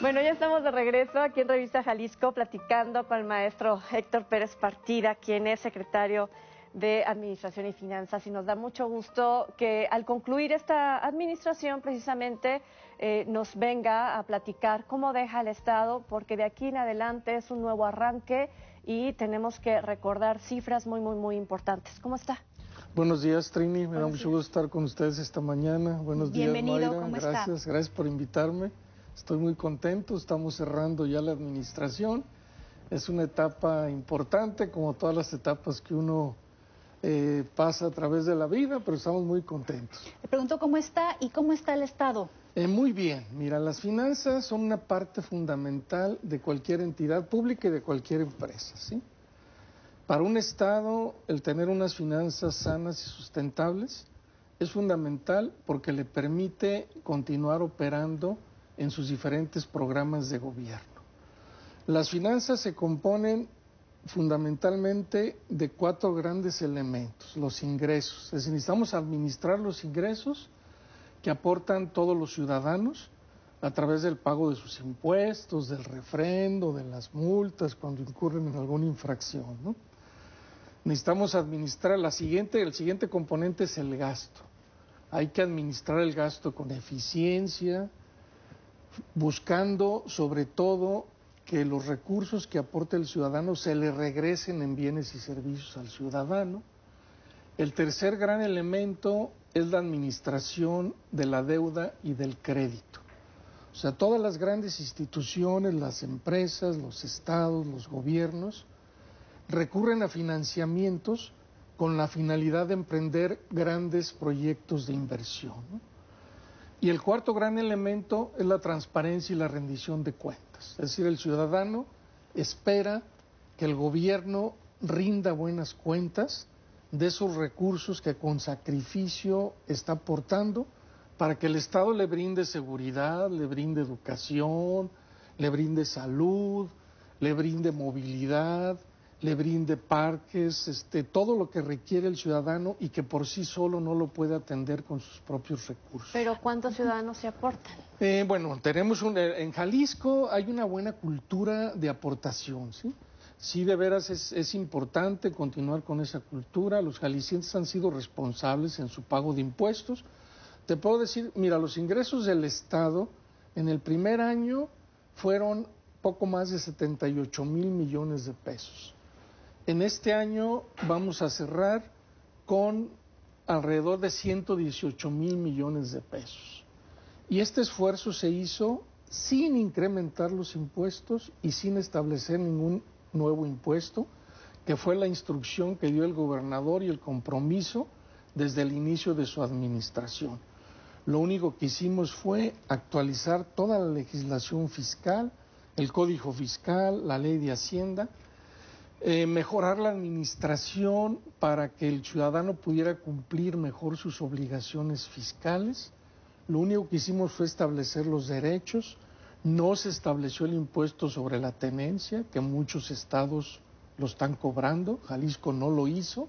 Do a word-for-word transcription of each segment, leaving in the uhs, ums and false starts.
Bueno, ya estamos de regreso aquí en Revista Jalisco platicando con el maestro Héctor Pérez Partida, quien es secretario de Administración y Finanzas, y nos da mucho gusto que al concluir esta administración precisamente eh, nos venga a platicar cómo deja el Estado, porque de aquí en adelante es un nuevo arranque y tenemos que recordar cifras muy, muy, muy importantes. ¿Cómo está? Buenos días, Trini. Me Buenos da mucho días. gusto estar con ustedes esta mañana. Buenos Bienvenido, días, Mayra. ¿cómo Gracias, está? gracias por invitarme. Estoy muy contento. Estamos cerrando ya la administración. Es una etapa importante, como todas las etapas que uno eh, pasa a través de la vida, pero estamos muy contentos. Le pregunto cómo está y cómo está el Estado. Eh, muy bien. Mira, las finanzas son una parte fundamental de cualquier entidad pública y de cualquier empresa, ¿sí? Para un Estado, el tener unas finanzas sanas y sustentables es fundamental porque le permite continuar operando en sus diferentes programas de gobierno. Las finanzas se componen fundamentalmente de cuatro grandes elementos: los ingresos, es decir, necesitamos administrar los ingresos que aportan todos los ciudadanos a través del pago de sus impuestos, del refrendo, de las multas cuando incurren en alguna infracción, ¿no? Necesitamos administrar la siguiente, el siguiente componente es el gasto. Hay que administrar el gasto con eficiencia, buscando sobre todo que los recursos que aporte el ciudadano se le regresen en bienes y servicios al ciudadano. El tercer gran elemento es la administración de la deuda y del crédito. O sea, todas las grandes instituciones, las empresas, los estados, los gobiernos, recurren a financiamientos con la finalidad de emprender grandes proyectos de inversión, ¿no? Y el cuarto gran elemento es la transparencia y la rendición de cuentas. Es decir, el ciudadano espera que el gobierno rinda buenas cuentas de esos recursos que con sacrificio está aportando para que el Estado le brinde seguridad, le brinde educación, le brinde salud, le brinde movilidad, le brinde parques, este, todo lo que requiere el ciudadano y que por sí solo no lo puede atender con sus propios recursos. Pero ¿cuántos ciudadanos se aportan? Eh, bueno, tenemos un, en Jalisco hay una buena cultura de aportación, ¿sí? Sí, de veras es, es importante continuar con esa cultura. Los jaliscienses han sido responsables en su pago de impuestos. Te puedo decir, mira, los ingresos del Estado en el primer año fueron poco más de setenta y ocho mil millones de pesos. En este año vamos a cerrar con alrededor de ciento dieciocho mil millones de pesos. Y este esfuerzo se hizo sin incrementar los impuestos y sin establecer ningún nuevo impuesto, que fue la instrucción que dio el gobernador y el compromiso desde el inicio de su administración. Lo único que hicimos fue actualizar toda la legislación fiscal, el Código Fiscal, la Ley de Hacienda, Eh, mejorar la administración para que el ciudadano pudiera cumplir mejor sus obligaciones fiscales. Lo único que hicimos fue establecer los derechos. No se estableció el impuesto sobre la tenencia, que muchos estados lo están cobrando. Jalisco no lo hizo.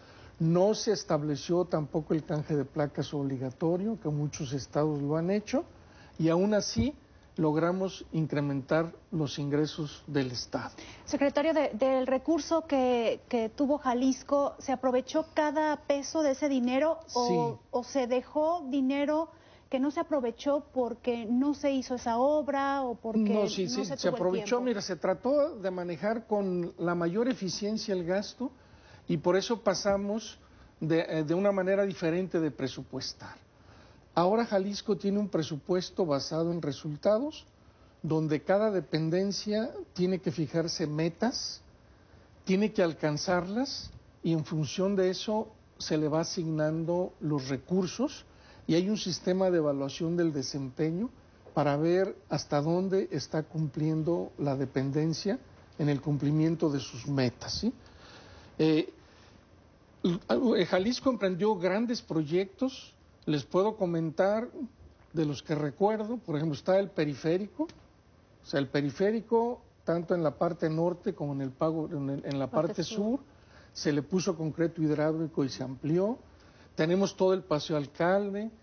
No se estableció tampoco el canje de placas obligatorio, que muchos estados lo han hecho, y aún así logramos incrementar los ingresos del Estado. Secretario, de, del recurso que, que tuvo Jalisco, ¿se aprovechó cada peso de ese dinero o, Sí. o se dejó dinero que no se aprovechó porque no se hizo esa obra o porque No, sí, no sí, se, se tuvo aprovechó. el tiempo? Mira, se trató de manejar con la mayor eficiencia el gasto y por eso pasamos de, de una manera diferente de presupuestar. Ahora Jalisco tiene un presupuesto basado en resultados, donde cada dependencia tiene que fijarse metas, tiene que alcanzarlas y en función de eso se le va asignando los recursos y hay un sistema de evaluación del desempeño para ver hasta dónde está cumpliendo la dependencia en el cumplimiento de sus metas, ¿sí? Eh, Jalisco emprendió grandes proyectos. Les puedo comentar de los que recuerdo. Por ejemplo, está el periférico. O sea, el periférico, tanto en la parte norte como en, el pago, en, el, en la parte, parte sur, sur, se le puso concreto hidráulico y se amplió. Tenemos todo el Paseo Alcalde,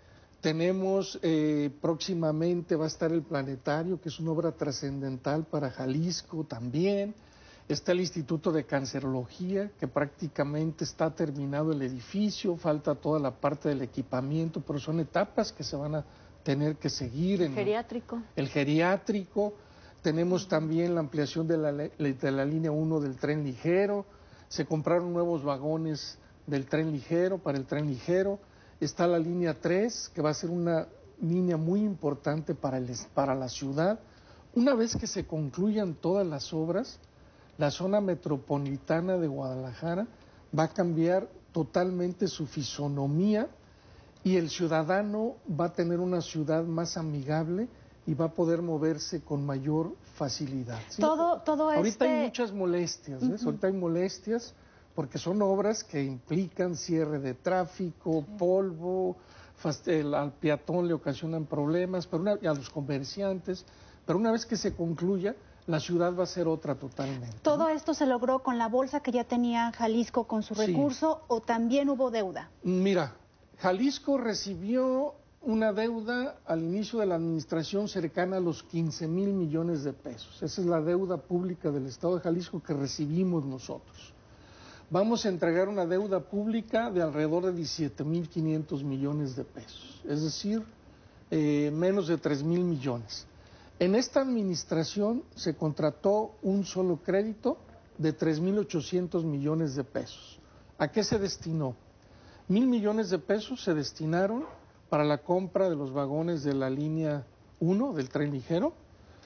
Tenemos eh, próximamente va a estar el planetario, que es una obra trascendental para Jalisco también. Está el Instituto de Cancerología, que prácticamente está terminado el edificio, falta toda la parte del equipamiento, pero son etapas que se van a tener que seguir. El geriátrico. El geriátrico. Tenemos también la ampliación de la, de la línea uno del tren ligero. Se compraron nuevos vagones del tren ligero para el tren ligero. Está la línea tres, que va a ser una línea muy importante para, el, para la ciudad. Una vez que se concluyan todas las obras, la zona metropolitana de Guadalajara va a cambiar totalmente su fisonomía y el ciudadano va a tener una ciudad más amigable y va a poder moverse con mayor facilidad. ¿Sí? Todo, todo Ahorita este... hay muchas molestias, ¿ves? Uh-huh. Ahorita hay molestias porque son obras que implican cierre de tráfico, sí. polvo, el, al peatón le ocasionan problemas, pero una, y a los comerciantes, pero una vez que se concluya, la ciudad va a ser otra totalmente. ¿Todo ¿no? esto se logró con la bolsa que ya tenía Jalisco con su recurso sí. o también hubo deuda? Mira, Jalisco recibió una deuda al inicio de la administración cercana a los quince mil millones de pesos. Esa es la deuda pública del Estado de Jalisco que recibimos nosotros. Vamos a entregar una deuda pública de alrededor de diecisiete mil quinientos millones de pesos, es decir, eh, menos de tres mil millones. En esta administración se contrató un solo crédito de tres mil ochocientos millones de pesos. ¿A qué se destinó? Mil millones de pesos se destinaron para la compra de los vagones de la línea uno del tren ligero.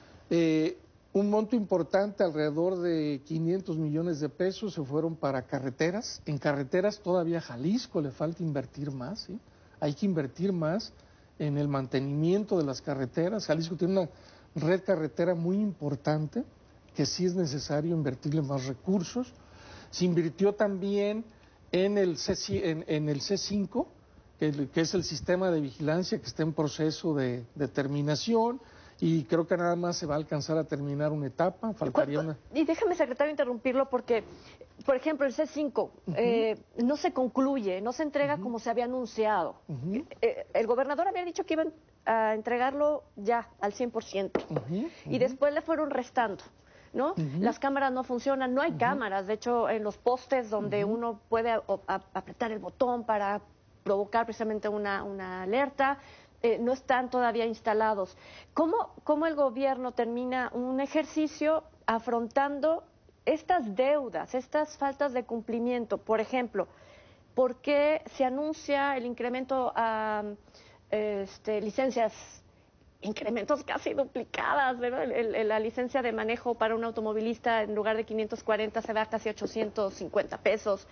Eh, un monto importante, alrededor de quinientos millones de pesos, se fueron para carreteras. En carreteras todavía a Jalisco le falta invertir más, ¿sí? Hay que invertir más en el mantenimiento de las carreteras. Jalisco tiene una red carretera muy importante que sí es necesario invertirle más recursos. Se invirtió también en el C, en, en el C cinco, que, que es el sistema de vigilancia que está en proceso de, de terminación, y creo que nada más se va a alcanzar a terminar una etapa, faltaría una... Y déjame, secretario, interrumpirlo porque, por ejemplo, el C cinco uh-huh. eh, no se concluye, no se entrega uh-huh. como se había anunciado. Uh-huh. eh, el gobernador había dicho que iban a entregarlo ya al cien por ciento uh-huh. Uh-huh. y después le fueron restando. ¿No? Uh-huh. Las cámaras no funcionan, no hay uh-huh. cámaras, de hecho en los postes donde uh-huh. uno puede a, a, apretar el botón para provocar precisamente una, una alerta, eh, no están todavía instalados. ¿Cómo, ¿Cómo el gobierno termina un ejercicio afrontando estas deudas, estas faltas de cumplimiento? Por ejemplo, ¿por qué se anuncia el incremento a este, licencias? Incrementos casi duplicadas, ¿verdad? El, el, la licencia de manejo para un automovilista en lugar de quinientos cuarenta se va a casi ochocientos cincuenta pesos.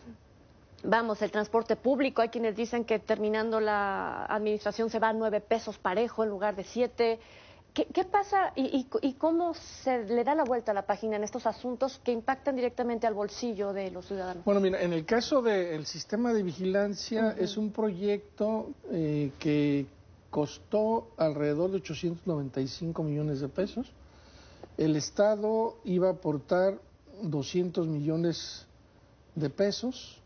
Vamos, el transporte público, hay quienes dicen que terminando la administración se va a nueve pesos parejo en lugar de siete. ¿Qué, qué pasa y, y, y cómo se le da la vuelta a la página en estos asuntos que impactan directamente al bolsillo de los ciudadanos? Bueno, mira, en el caso del sistema de vigilancia uh-huh. es un proyecto eh, que costó alrededor de ochocientos noventa y cinco millones de pesos. El Estado iba a aportar doscientos millones de pesos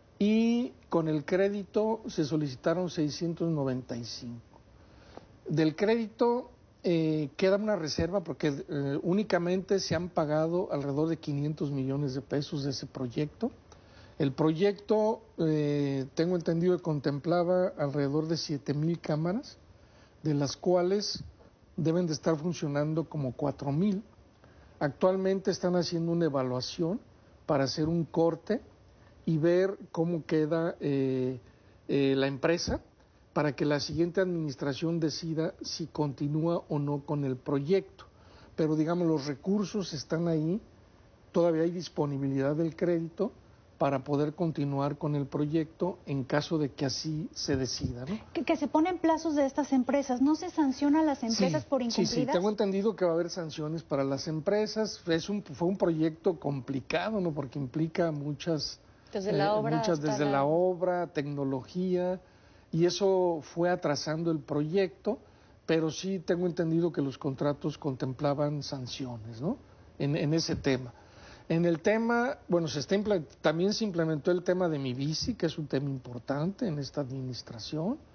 y con el crédito se solicitaron seiscientos noventa y cinco. Del crédito eh, queda una reserva porque eh, únicamente se han pagado alrededor de quinientos millones de pesos de ese proyecto. El proyecto, eh, tengo entendido que contemplaba alrededor de siete mil cámaras, de las cuales deben de estar funcionando como cuatro mil. Actualmente están haciendo una evaluación para hacer un corte y ver cómo queda eh, eh, la empresa para que la siguiente administración decida si continúa o no con el proyecto. Pero digamos, los recursos están ahí, todavía hay disponibilidad del crédito para poder continuar con el proyecto en caso de que así se decida, ¿no? Que, que se ponen plazos de estas empresas, ¿no se sanciona a las empresas sí, por incumplidas? Sí, sí, tengo entendido que va a haber sanciones para las empresas. Es un, fue un proyecto complicado, ¿no? Porque implica muchas... Desde la obra. Eh, muchas desde la... la obra, tecnología, y eso fue atrasando el proyecto, pero sí tengo entendido que los contratos contemplaban sanciones, ¿no? En, en ese tema. En el tema, bueno, se está también se implementó el tema de Mi Bici, que es un tema importante en esta administración.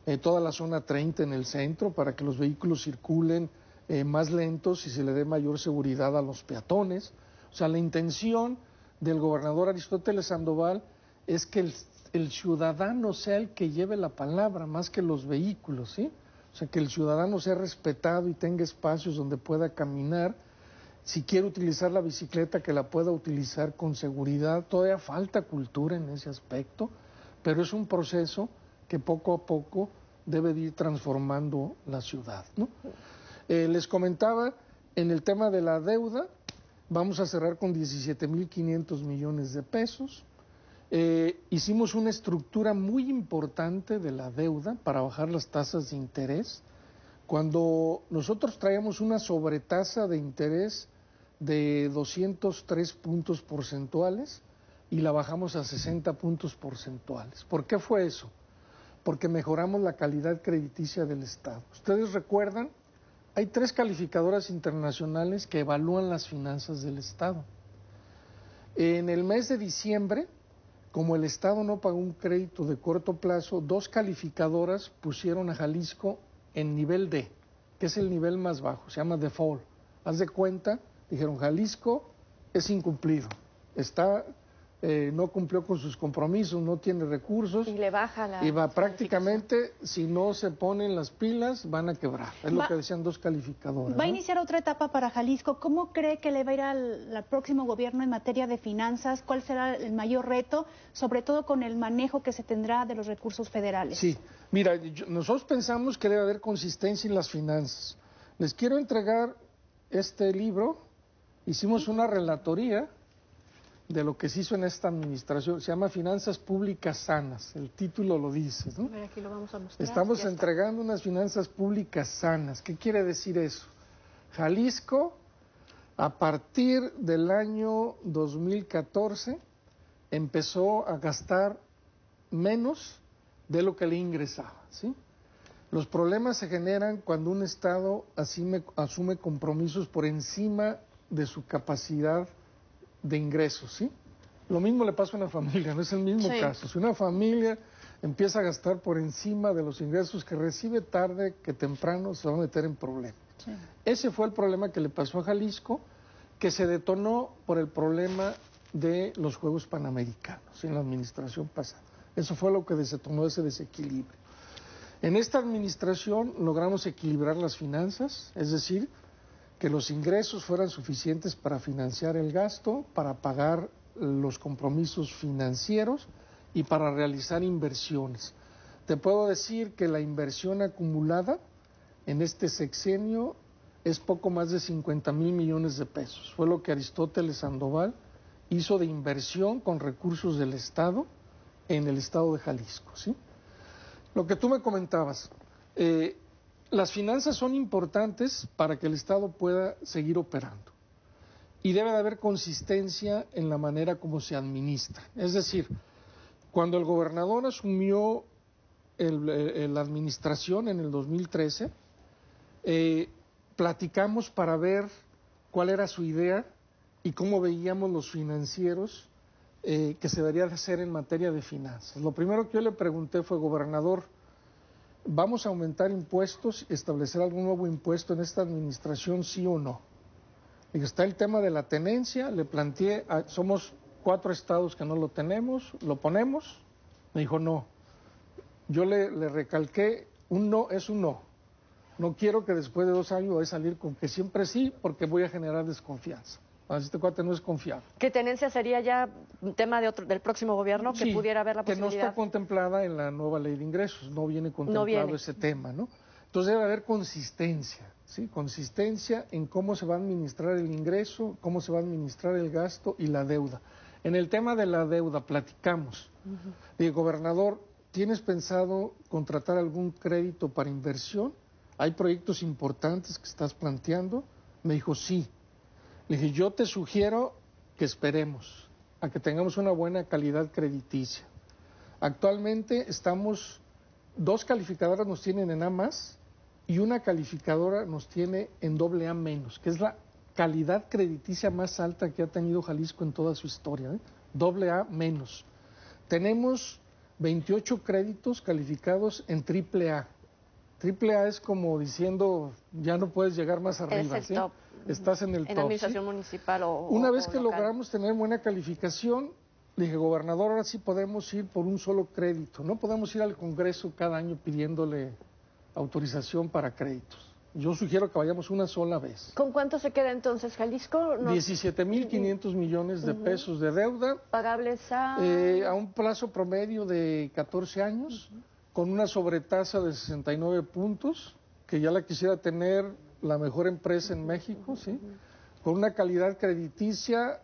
eh, toda la zona treinta en el centro para que los vehículos circulen eh, más lentos y se le dé mayor seguridad a los peatones. O sea, la intención del gobernador Aristóteles Sandoval es que el, el ciudadano sea el que lleve la palabra más que los vehículos, ¿sí? O sea, que el ciudadano sea respetado y tenga espacios donde pueda caminar. Si quiere utilizar la bicicleta, que la pueda utilizar con seguridad. Todavía falta cultura en ese aspecto, pero es un proceso que poco a poco debe de ir transformando la ciudad, ¿no? Eh, les comentaba, en el tema de la deuda, vamos a cerrar con diecisiete mil quinientos millones de pesos. Eh, hicimos una estructura muy importante de la deuda para bajar las tasas de interés. Cuando nosotros traíamos una sobretasa de interés de doscientos tres puntos porcentuales y la bajamos a sesenta puntos porcentuales. ¿Por qué fue eso? Porque mejoramos la calidad crediticia del Estado. Ustedes recuerdan, hay tres calificadoras internacionales que evalúan las finanzas del Estado. En el mes de diciembre, como el Estado no pagó un crédito de corto plazo, dos calificadoras pusieron a Jalisco en nivel D, que es el nivel más bajo, se llama default. Haz de cuenta, dijeron, Jalisco es incumplido, está, eh, no cumplió con sus compromisos, no tiene recursos. Y le baja la... Y va prácticamente, si no se ponen las pilas, van a quebrar. Es Va, lo que decían dos calificadoras. Va a ¿no? iniciar otra etapa para Jalisco. ¿Cómo cree que le va a ir al, al próximo gobierno en materia de finanzas? ¿Cuál será el mayor reto, sobre todo con el manejo que se tendrá de los recursos federales? Sí, mira, yo, nosotros pensamos que debe haber consistencia en las finanzas. Les quiero entregar este libro. Hicimos una relatoría de lo que se hizo en esta administración. Se llama Finanzas Públicas Sanas. El título lo dice, ¿no? A ver, aquí lo vamos a mostrar. Estamos entregando unas finanzas públicas sanas. ¿Qué quiere decir eso? Jalisco, a partir del año dos mil catorce, empezó a gastar menos de lo que le ingresaba, ¿sí? Los problemas se generan cuando un Estado asume, asume compromisos por encima de su capacidad de ingresos, ¿sí? Lo mismo le pasa a una familia, no es el mismo sí. caso. Si una familia empieza a gastar por encima de los ingresos que recibe, tarde que temprano se va a meter en problemas. Sí. Ese fue el problema que le pasó a Jalisco, que se detonó por el problema de los Juegos Panamericanos en la administración pasada. Eso fue lo que detonó ese desequilibrio. En esta administración logramos equilibrar las finanzas, es decir, que los ingresos fueran suficientes para financiar el gasto, para pagar los compromisos financieros y para realizar inversiones. Te puedo decir que la inversión acumulada en este sexenio es poco más de cincuenta mil millones de pesos. Fue lo que Aristóteles Sandoval hizo de inversión con recursos del Estado en el estado de Jalisco, ¿sí? Lo que tú me comentabas, eh, las finanzas son importantes para que el Estado pueda seguir operando y debe de haber consistencia en la manera como se administra. Es decir, cuando el gobernador asumió el, el, la administración en el dos mil trece, eh, platicamos para ver cuál era su idea y cómo veíamos los financieros eh, que se debería de hacer en materia de finanzas. Lo primero que yo le pregunté fue, gobernador, ¿vamos a aumentar impuestos, establecer algún nuevo impuesto en esta administración, sí o no? Y está el tema de la tenencia, le planteé, a, somos cuatro estados que no lo tenemos, ¿lo ponemos? Me dijo no. Yo le, le recalqué, un no es un no. No quiero que después de dos años vaya a salir con que siempre sí, porque voy a generar desconfianza. Este cuate no es confiable. ¿Qué tenencia sería ya un tema de otro, del próximo gobierno que sí, pudiera haber la posibilidad? Que no está contemplada en la nueva ley de ingresos, no viene contemplado no viene. ese tema, ¿no? Entonces debe haber consistencia, ¿sí? Consistencia en cómo se va a administrar el ingreso, cómo se va a administrar el gasto y la deuda. En el tema de la deuda platicamos. Uh-huh. Dije, gobernador, ¿tienes pensado contratar algún crédito para inversión? ¿Hay proyectos importantes que estás planteando? Me dijo, sí. Le dije, yo te sugiero que esperemos a que tengamos una buena calidad crediticia. Actualmente estamos, dos calificadoras nos tienen en A más y una calificadora nos tiene en doble A menos, que es la calidad crediticia más alta que ha tenido Jalisco en toda su historia, ¿eh? Doble A menos. Tenemos veintiocho créditos calificados en triple A. Triple A es como diciendo, ya no puedes llegar más arriba, es el ¿sí? top. Estás en el En top. administración ¿sí? municipal o Una o, vez o que local. logramos tener buena calificación, le dije, gobernador, ahora sí podemos ir por un solo crédito. No podemos ir al Congreso cada año pidiéndole autorización para créditos. Yo sugiero que vayamos una sola vez. ¿Con cuánto se queda entonces Jalisco? Nos- diecisiete mil quinientos millones de pesos de deuda, Pagables a... eh, a un plazo promedio de catorce años, con una sobretasa de sesenta y nueve puntos, que ya la quisiera tener la mejor empresa en México, ¿sí? Con una calidad crediticia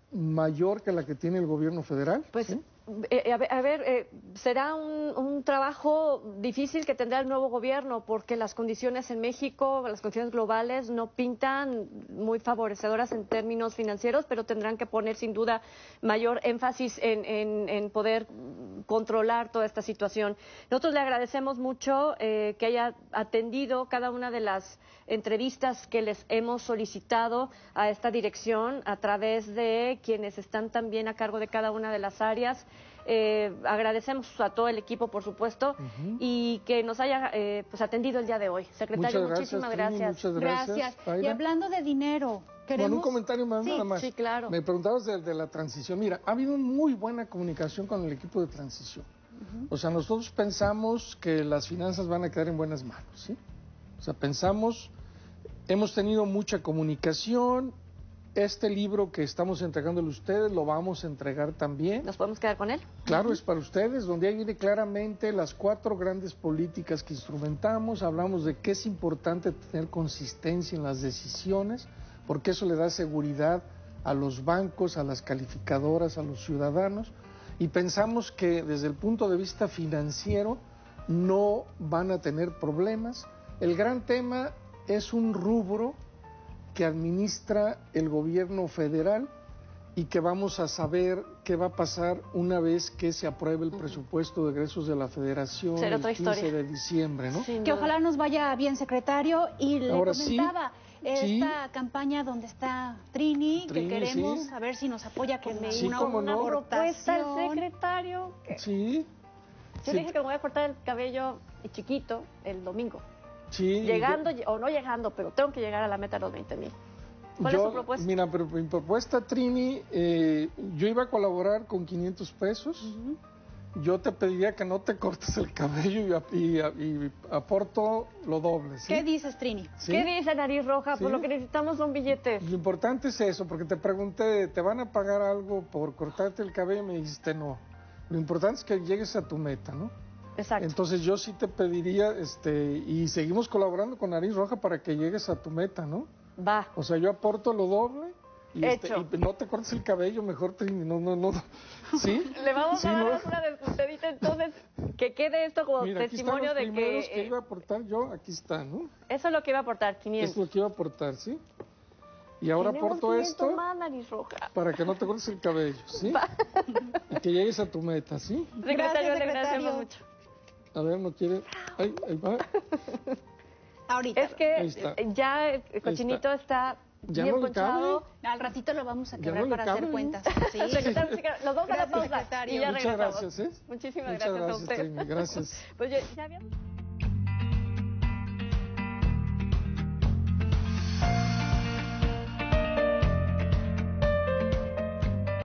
mayor que la que tiene el gobierno federal. Pues, ¿sí? eh, a ver, a ver, eh, será un, un trabajo difícil que tendrá el nuevo gobierno, porque las condiciones en México, las condiciones globales, no pintan muy favorecedoras en términos financieros, pero tendrán que poner sin duda mayor énfasis en, en, en poder controlar toda esta situación. Nosotros le agradecemos mucho eh, que haya atendido cada una de las entrevistas que les hemos solicitado a esta dirección a través de quienes están también a cargo de cada una de las áreas. Eh, agradecemos a todo el equipo, por supuesto, Ujú. y que nos haya eh, pues atendido el día de hoy. Secretario, Muchas muchísimas gracias, Trini, gracias. muchas gracias. Gracias. Y Aira. hablando de dinero, queremos... Bueno, un comentario más, Sí, nada más. sí, claro. Me preguntabas de, de la transición. Mira, ha habido muy buena comunicación con el equipo de transición. O sea, nosotros pensamos que las finanzas van a quedar en buenas manos, ¿sí? O sea, pensamos, hemos tenido mucha comunicación. Este libro que estamos entregándole a ustedes lo vamos a entregar también. ¿Nos podemos quedar con él? Claro, es para ustedes, donde ahí viene claramente las cuatro grandes políticas que instrumentamos. Hablamos de que es importante tener consistencia en las decisiones, porque eso le da seguridad a los bancos, a las calificadoras, a los ciudadanos. Y pensamos que desde el punto de vista financiero no van a tener problemas. El gran tema es un rubro que administra el gobierno federal y que vamos a saber qué va a pasar una vez que se apruebe el presupuesto de egresos de la Federación Será el otra quince historia. de diciembre, ¿no? Sin Que duda. ojalá nos vaya bien, secretario. Y le Ahora sí, comentaba sí. esta campaña donde está Trini, Trini, que queremos sí. a ver si nos apoya con me Sí, una, cómo una no. propuesta el aportación. secretario. Que... Sí, Yo sí, dije que me voy a cortar el cabello chiquito el domingo. sí. Llegando o no llegando, pero tengo que llegar a la meta de los veinte mil. ¿Cuál yo, es su propuesta? Mira, pero mi propuesta, Trini, eh, yo iba a colaborar con quinientos pesos. Yo te pediría que no te cortes el cabello y, ap- y, y aporto lo doble, ¿sí? ¿Qué dices, Trini? ¿Sí? ¿Qué dice Nariz Roja? ¿Sí? Pues lo que necesitamos son billetes. Lo importante es eso, porque te pregunté, ¿te van a pagar algo por cortarte el cabello? Y me dijiste no. Lo importante es que llegues a tu meta, ¿no? Exacto. Entonces yo sí te pediría, este, y seguimos colaborando con Nariz Roja para que llegues a tu meta, ¿no? Va. O sea, yo aporto lo doble y, este, Hecho. y no te cortes el cabello, mejor, Trini, no, no, no. ¿Sí? Le vamos Sí, a ¿no? dar una despedida, entonces, que quede esto como Mira, aquí están testimonio los de primeros que... que eh, iba a aportar yo, aquí está, ¿no? eso es lo que iba a aportar, Esto quinientos. es lo que iba a aportar, ¿sí? Y ahora Tenemos aporto quinientos esto más, Nariz Roja. para que no te cortes el cabello, ¿sí? Y que llegues a tu meta, ¿sí? Secretario, Gracias, le secretario. agradecemos mucho. A ver, no quiere... Ay, ahí va. Ahorita. Es que Ahí está. eh, ya el cochinito está, Ya bien no le cabe. ponchado. Al ratito lo vamos a Ya quedar no le para hacer cabe, ¿no? cuentas. Sí. Secretario, secretario, los vamos a la Gracias, pausa secretario. y ya Muchas regresamos. gracias, ¿eh? Muchísimas Muchas gracias, a gracias, usted. Trini, gracias. Pues ya, ya habíamos...